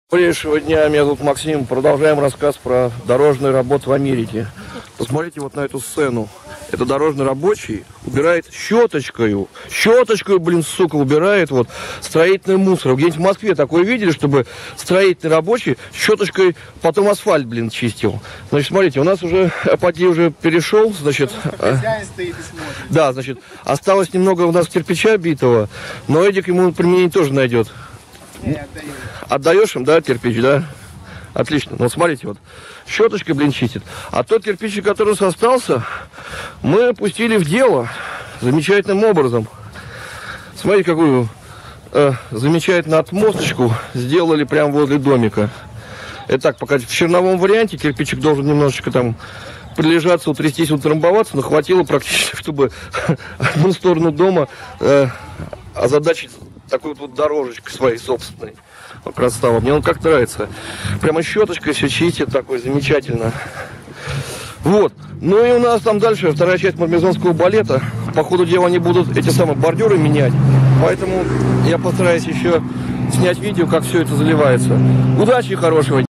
Добрейшего дня, меня зовут Максим. Продолжаем рассказ про дорожные работы в Америке. Посмотрите вот на эту сцену. Это дорожный рабочий убирает щеточкой, блин, сука, убирает вот строительный мусор. Где-нибудь в Москве такое видели, чтобы строительный рабочий щеточкой потом асфальт, блин, чистил? Значит, смотрите, у нас уже апатия уже перешел, значит, да, значит, осталось немного у нас кирпича битого, но Эдик ему применение тоже найдет. Отдаешь им, да, кирпич, да? Отлично. Ну, смотрите, вот, щеточкой, блин, чистит. А тот кирпич, который у нас остался, мы пустили в дело замечательным образом. Смотрите, какую замечательную отмосточку сделали прямо возле домика. Это так, пока в черновом варианте кирпичик должен немножечко там прилежаться, утрястись, утрамбоваться, но хватило практически, чтобы одну сторону дома озадачить такой вот дорожечкой своей собственной. Красава. Мне он как нравится. Прямо щеточкой все чистит, такой замечательно. Вот. Ну и у нас там дальше вторая часть марлезонского балета. По ходу дела они будут эти самые бордюры менять. Поэтому я постараюсь еще снять видео, как все это заливается. Удачи и хорошего дня.